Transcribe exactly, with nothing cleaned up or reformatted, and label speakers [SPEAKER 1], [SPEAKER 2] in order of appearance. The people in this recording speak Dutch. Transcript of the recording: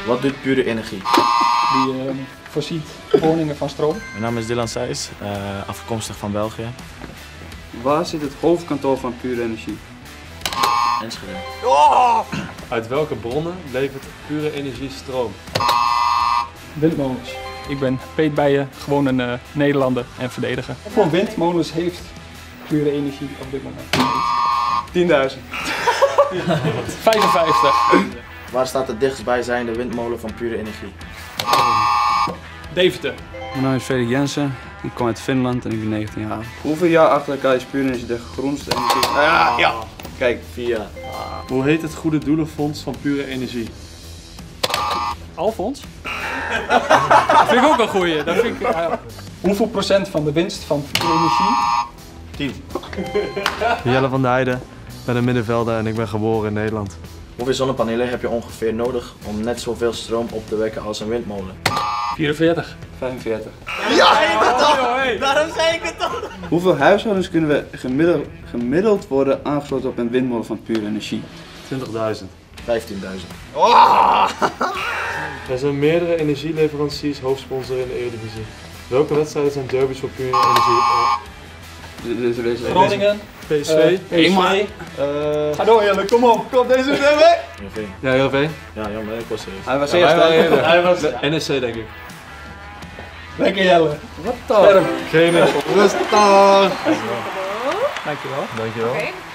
[SPEAKER 1] Wat doet Pure Energie?
[SPEAKER 2] Die uh, voorziet woningen van stroom.
[SPEAKER 1] Mijn naam is Dylan Seijs, uh, afkomstig van België.
[SPEAKER 3] Waar zit het hoofdkantoor van Pure Energie?
[SPEAKER 1] Enschede.
[SPEAKER 4] Oh! Uit welke bronnen levert Pure Energie stroom?
[SPEAKER 2] Windmolens. Ik ben Peet Bijen, gewoon een uh, Nederlander en verdediger. Hoeveel windmolens heeft Pure Energie op dit moment?
[SPEAKER 4] tienduizend.
[SPEAKER 2] vijfenvijftig.
[SPEAKER 1] Waar staat de dichtstbijzijnde windmolen van Pure Energie?
[SPEAKER 2] Deventer.
[SPEAKER 5] Mijn naam is Felix Jensen, ik kom uit Finland en ik ben negentien jaar.
[SPEAKER 3] Hoeveel jaar achter elkaar is Pure Energie de groenste energie? Ah, ja, ja. Kijk,
[SPEAKER 1] Vier jaar.
[SPEAKER 4] Hoe heet het Goede Doelenfonds van Pure Energie?
[SPEAKER 2] Alfons? Dat vind ik ook een goeie. Dat vind ik, uh, hoeveel procent van de winst van Pure Energie?
[SPEAKER 1] tien.
[SPEAKER 4] Jelle van der Heijden, ik ben een middenvelder en ik ben geboren in Nederland.
[SPEAKER 1] Hoeveel zonnepanelen heb je ongeveer nodig om net zoveel stroom op te wekken als een windmolen?
[SPEAKER 2] vierenveertig.
[SPEAKER 3] vijfenveertig.
[SPEAKER 1] Ja, ik het toch! Daarom zei ik het toch!
[SPEAKER 3] Hoeveel huishoudens kunnen we gemiddeld, gemiddeld worden aangesloten op een windmolen van Pure Energie?
[SPEAKER 4] twintigduizend.
[SPEAKER 1] vijftienduizend.
[SPEAKER 4] Er zijn meerdere energieleveranciers hoofdsponsor in de Eredivisie. Welke wedstrijden zijn derbies voor Pure Energie?
[SPEAKER 3] Deze, deze,
[SPEAKER 2] Groningen.
[SPEAKER 4] P S V.
[SPEAKER 2] P S V.
[SPEAKER 4] Uh,
[SPEAKER 2] Ga door Jelle, kom op. Kom deze meteen weg.
[SPEAKER 1] Heerenveen.
[SPEAKER 4] ja, heel veel.
[SPEAKER 1] Ja, jammer, ik was serieus.
[SPEAKER 3] Hij was
[SPEAKER 4] Ja,
[SPEAKER 3] eerst.
[SPEAKER 4] hij was eerder.
[SPEAKER 3] Hij was...
[SPEAKER 4] N S C denk ik.
[SPEAKER 2] Lekker Jelle.
[SPEAKER 3] Wat dan?
[SPEAKER 4] Geen
[SPEAKER 3] Rustig!
[SPEAKER 2] Dankjewel.
[SPEAKER 4] Dankjewel.
[SPEAKER 6] Oké.